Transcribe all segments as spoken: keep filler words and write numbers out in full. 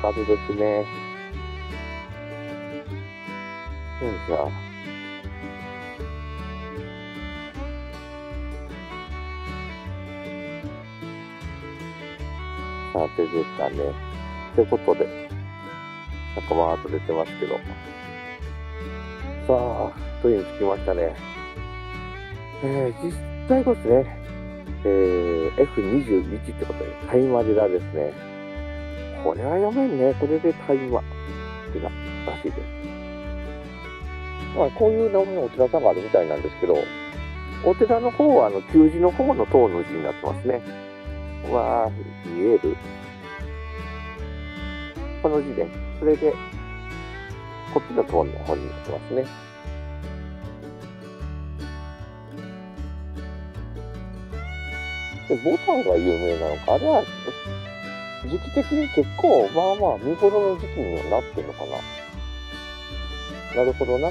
風ですね。よいしょ。さあ、出てたね。ということで、なんかわーっと出てますけど。さあ、というに着きましたね。えー、実際こですね、えー、エフにじゅういち ってことで、タイマデラですね。これは読めんね。これでタイマってな、らしいです。まあ、こういう名前のお寺さんがあるみたいなんですけど、お寺の方は、あの、旧字の方の塔の字になってますね。わー、見える。この字ね。それで、こっちの塔の方になってますね。で、ボタンが有名なのか、あれは、時期的に結構、まあまあ、見頃の時期にはなってるのかな。なるほどな。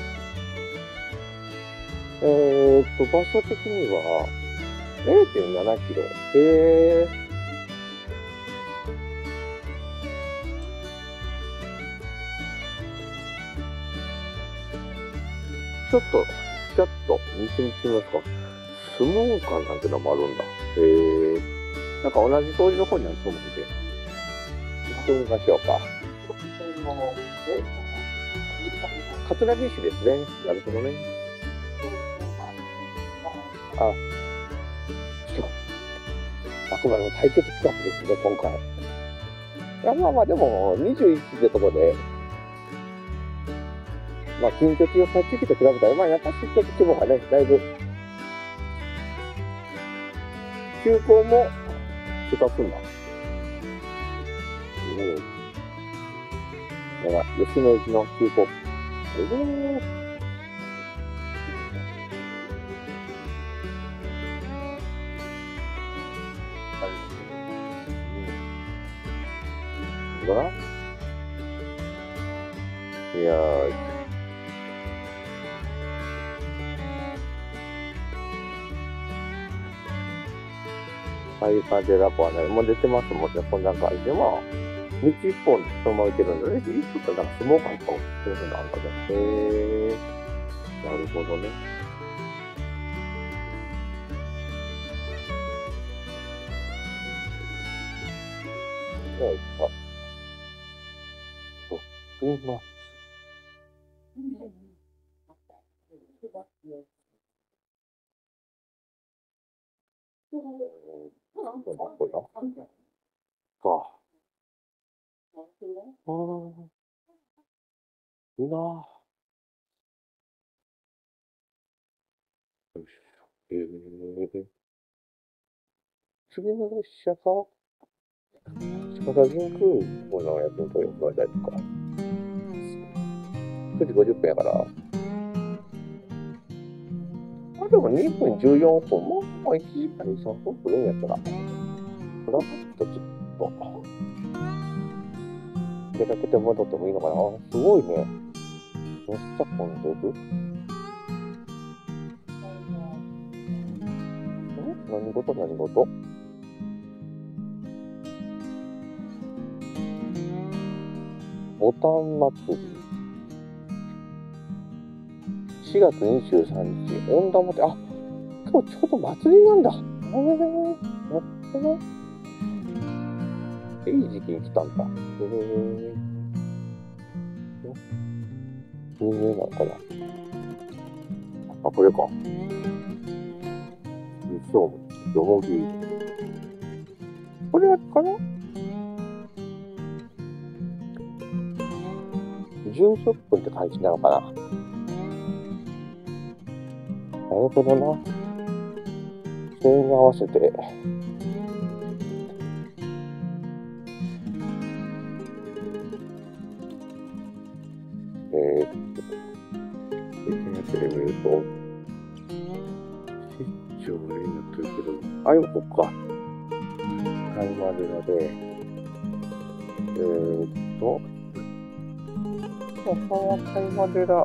えーっと、場所的には、れいてんななキロ。へー。ちょっと、ちょっと見てみてみますか。相撲館なんてのもあるんだ。へー。なんか同じ通りの方にあると思うんで、行ってみましょうか。桂木市ですね。なるほどね。あ、あくまでも対決企画ですね、今回。いや、まあまあ、でも、にじゅういちってとこで、まあ、近鉄よさっきと比べたら、まあ、やっぱしちょっと規模がね、だいぶ、急行もふたつんだ。うん。だから、吉野駅の急行。えー、うん。どうだいやー、タイマデラポはね、もう出てますもんね、こんな感じで。まあ、道一本そのまま行けるんでね、一歩となんか相撲館とかもそういうふうなんだね。へー、なるほどね。よいしょ。と言います。えー、どこだか。あー、いいなぁ。よいしょ。えー、次の列車か近田神宮のやつのところだとか。くじごじゅっぷんやから。あ、でもにふんじゅうよんぷん。もう、もういちじかんにさんぷん来るんやったら。ふらっとちょっと、出かけて戻ってもいいのかな。あ、すごいね。めっちゃ混んでる。ん何事何事ボタン祭り。しがつにじゅうさんにち、温玉って、あ、今日ちょうど祭りなんだ。へー、なるほど。いい時期に来たんだ。へー。有名なのかな。あ、これか。そう、よもぎ。これはかなじゅうろっぷんって感じなのかな。なるほどな。それに合わせて、えー、エスエヌエス で見ると、出張になってるけど、あ、今ここか。タイマデラで、えーっと、ここはタイマデラ、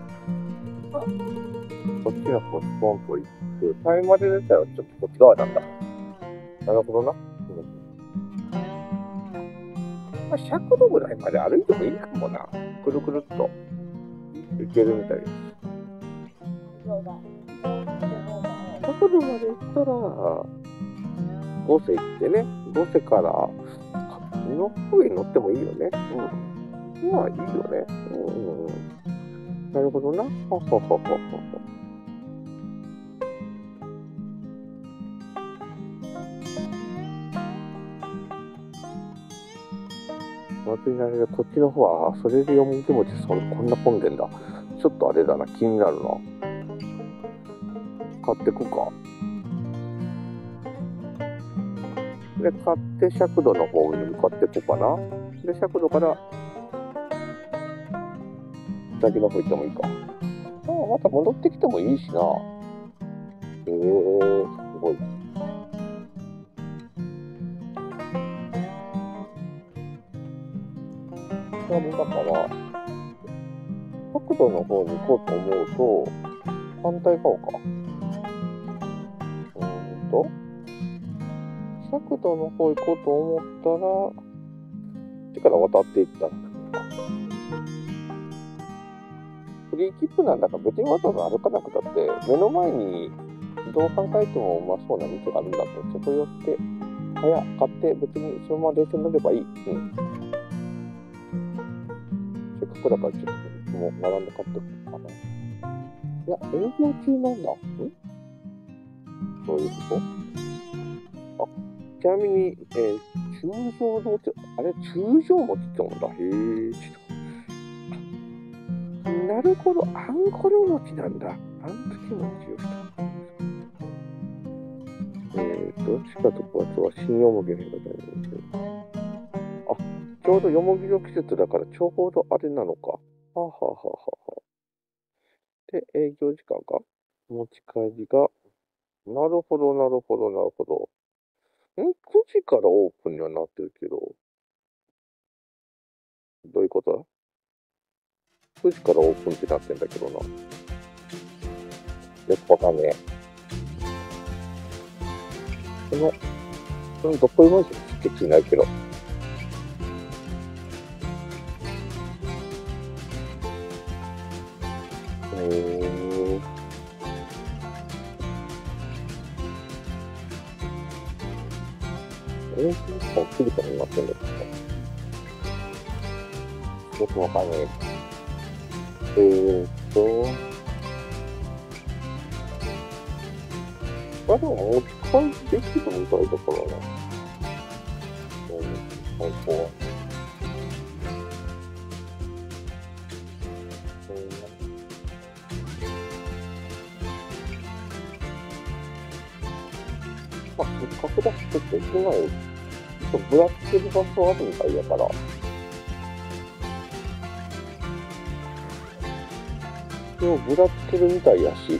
こっちはポスポンと行く。タイマデラ自体はちょっとこっち側なんだ。なるほどな。うん、 まあ、ひゃくどぐらいまで歩いてもいいかもな。くるくるっと行けるみたいです。ひゃくどまで行ったら、ごせ行ってね、ごせからの上に乗ってもいいよね。うん。まあいいよね。うんうんうん。なるほどな。ほほほほほほ。祭りなりでこっちの方は、それでよもぎ餅そんこんな混んでんだ。ちょっとあれだな、気になるな。買ってこか。で、買って尺度の方に向かってこうかな。で、尺度から先の方行ってもいいか。ああ、また戻ってきてもいいしな。ええー、すごい。ちなみにだから、角度の方に行こうと思うと、反対側か。うーんと、角度の方行こうと思ったら、こっちから渡っていったら、フリー切符なんだから別にわざわざ歩かなくたって、目の前にどう考えてもうまそうな店があるんだって、そこ寄って、早買って別にそのまま電車に乗ればいい。うん。せっかくだからちょっともう並んで買ってくるかな。いや、営業中なんだ。んそういうこと？あ、ちなみに、えー、通常のって、あれ、通常餅って言うんだ。へえ、ちょっと。なるほど、あんころ餅なんだ。あんつけ餅をした。えー、どっちかとこは新よもぎの日が大事ですけど。あ、ちょうどよもぎの季節だからちょうどあれなのか。はあ、はあはあはあ、で、営業時間か持ち帰りが。なるほど、なるほど、なるほど。ん ?く 時からオープンにはなってるけど、どういうことだ？ く 時からオープンってなってんだけどな。よくわかんねえ。その、そのどこいましょ気になるけど。うーん。えー、くじからになってんだけど。よくわかんねえ。えーっと、あ、でも持ち帰りできるみたいだからな。うん、最高。まあ、せっかくだし、ちょっと駅前、ちょっとぶらつける場所あるみたいだから、それをぶらつけるみたいやし、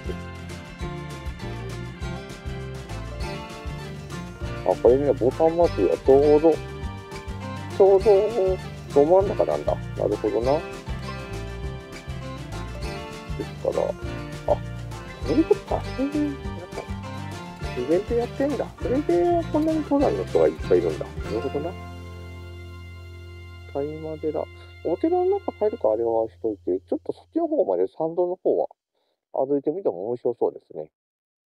あ、これね、ボタン祭りはちょうど、ちょうど、ど真ん中なんだ。なるほどな。ですから、あ、そういうことか。それで、なんか、イベントやってんだ。それで、こんなに登山の人がいっぱいいるんだ。なるほどな。大麻寺。お寺の中入るかあれはしといて、ちょっとそっちの方まで参道の方は歩いてみても面白そうですね。